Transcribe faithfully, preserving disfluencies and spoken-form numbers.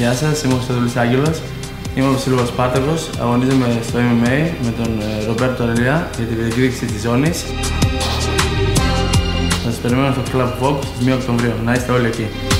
Γεια σας, είμαι ο Κωνσταντίνος Άγγελος. Είμαι ο Σύλλογος Σπάρτακος. Αγωνίζομαι στο εμ εμ έι με τον Ρομπέρτο Ρελία για τη διεκδίκηση της ζώνης. Θα σας περιμένω στο Club Vogue στις μία Οκτωβρίου. Να είστε όλοι εκεί.